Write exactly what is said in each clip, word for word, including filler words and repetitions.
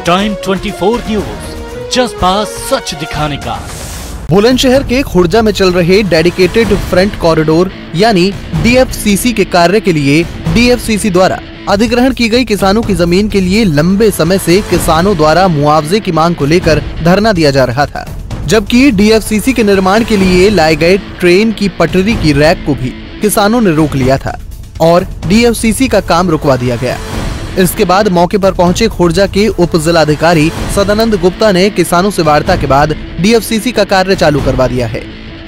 Time twenty four news, जज्बा सच दिखाने का। बुलंदशहर के खुर्जा में चल रहे डेडिकेटेड फ्रंट कॉरिडोर यानी डी एफ सी सी के कार्य के लिए डी एफ सी सी द्वारा अधिग्रहण की गई किसानों की जमीन के लिए लंबे समय से किसानों द्वारा मुआवजे की मांग को लेकर धरना दिया जा रहा था, जबकि डी एफ सी सी के निर्माण के लिए लाए गए ट्रेन की पटरी की रैक को भी किसानों ने रोक लिया था और डी एफ सी सी का काम रुकवा दिया गया। इसके बाद मौके पर पहुंचे खुर्जा के उप जिलाधिकारी सदानंद गुप्ता ने किसानों से वार्ता के बाद डी एफ सी सी का कार्य चालू करवा दिया है।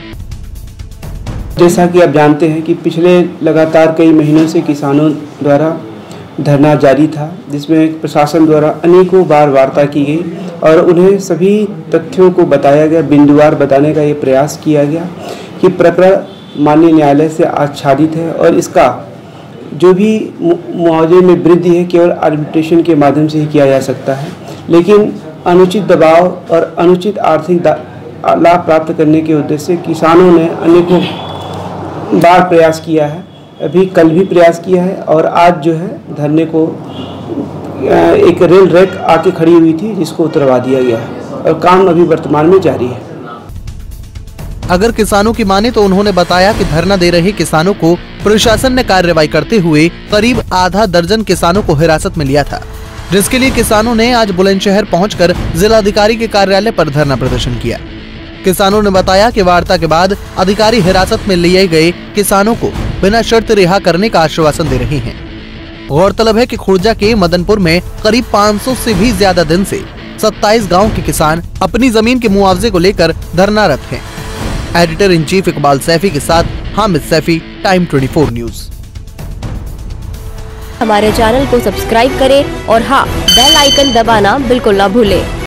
जैसा कि आप जानते हैं कि पिछले लगातार कई महीनों से किसानों द्वारा धरना जारी था, जिसमें प्रशासन द्वारा अनेकों बार वार्ता की गई और उन्हें सभी तथ्यों को बताया गया, बिंदुवार बताने का ये प्रयास किया गया कि प्रकरण माननीय न्यायालय से आच्छादित है और इसका जो भी मुआवजे में वृद्धि है केवल आर्बिट्रेशन के माध्यम से ही किया जा सकता है। लेकिन अनुचित दबाव और अनुचित आर्थिक लाभ प्राप्त करने के उद्देश्य से किसानों ने अनेकों बार प्रयास किया है, अभी कल भी प्रयास किया है और आज जो है धरने को एक रेल रैक आके खड़ी हुई थी जिसको उतरवा दिया गया है और काम अभी वर्तमान में जारी है। अगर किसानों की माने तो उन्होंने बताया कि धरना दे रहे किसानों को प्रशासन ने कार्रवाई करते हुए करीब आधा दर्जन किसानों को हिरासत में लिया था, जिसके लिए किसानों ने आज बुलंदशहर पहुंचकर जिलाधिकारी के कार्यालय पर धरना प्रदर्शन किया। किसानों ने बताया कि वार्ता के बाद अधिकारी हिरासत में लिए गए किसानों को बिना शर्त रिहा करने का आश्वासन दे रहे हैं। गौरतलब है कि खुर्जा के मदनपुर में करीब पाँच सौ से भी ज्यादा दिन से सत्ताईस गाँव के किसान अपनी जमीन के मुआवजे को लेकर धरनारत हैं। Editor in chief Iqbal Saifi के साथ Hamid Saifi, time twenty four news. हमारे चैनल को सब्सक्राइब करें और हाँ, बेल आइकन दबाना बिल्कुल ना भूलें।